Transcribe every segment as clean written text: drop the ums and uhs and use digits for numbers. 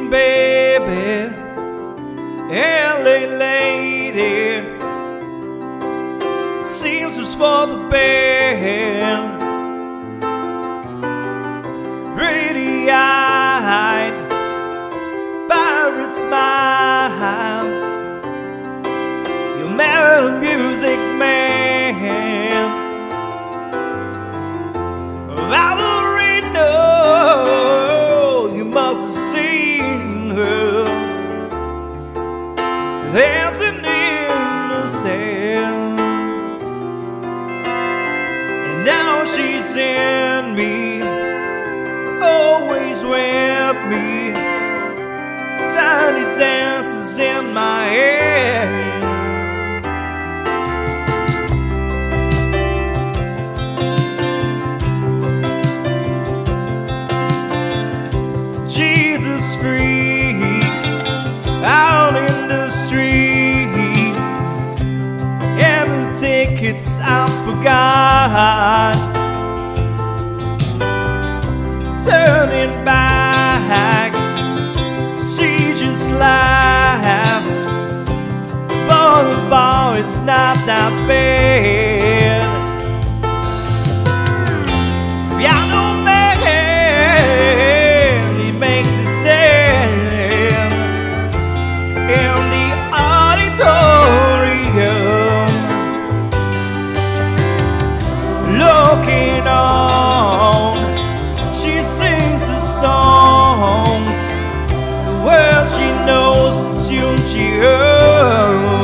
Jean baby, LA lady, seems just for the band. Pretty-eyed pirate smile, you'll marry a music man. Valerie, no, you must have seen her. There's an innocent, and now she's in me, always with me. Tiny dances in my head. Jesus freaks out in the street, and the tickets I forgot. Turning back, she just laughs, but the bar is not that bad. Piano man, he makes his stand in the auditorium, looking on. She sings the songs, the words she knows, the tune she hums.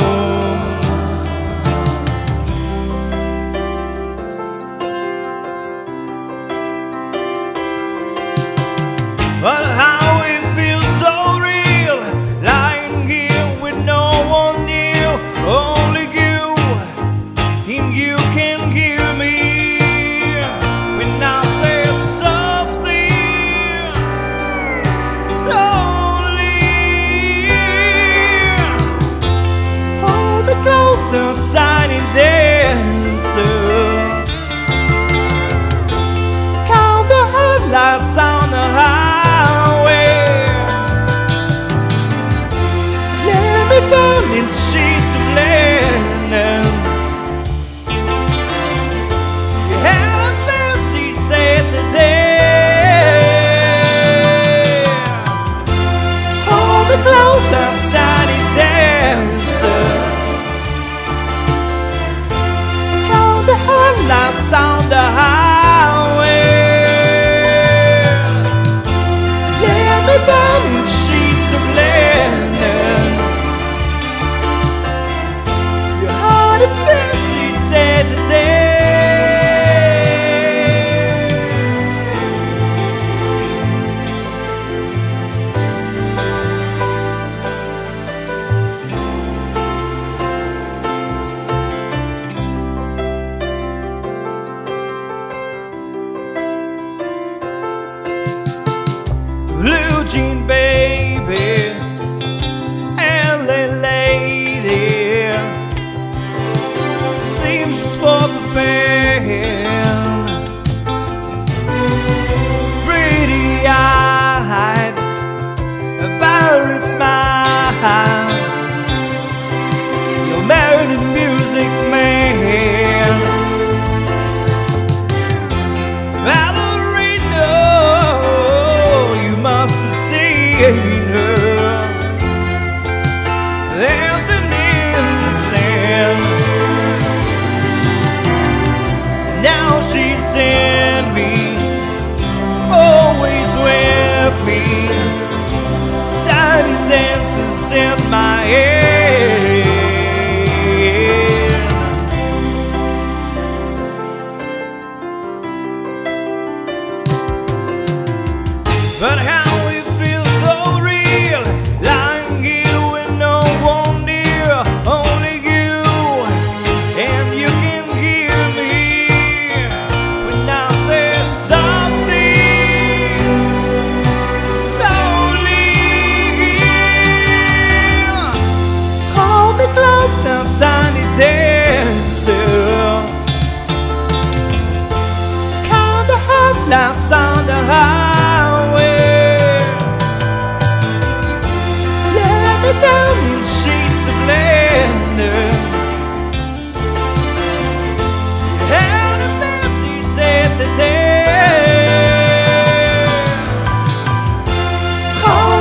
But how it feels so real, lying here with no one near. Only you, and you can hear me when I say softly, slowly. Hold me closer, tiny dancer. Count the headlights on the highway. Let me down in sheets of linen. You had a fancy day today. Hold me closer, tiny dancer. Count the headlights on the highway. Let me down in sheets of linen. You had a fancy day today. Blue jean baby, LA lady, seems just for the band. Pretty-eyed, a pirate smile, you're married a music man. Valerie, no, you must have seen her. There's an innocent, now she's in me, always with me. Tiny dances in my head. But how it feels so real.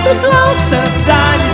me closer, tiny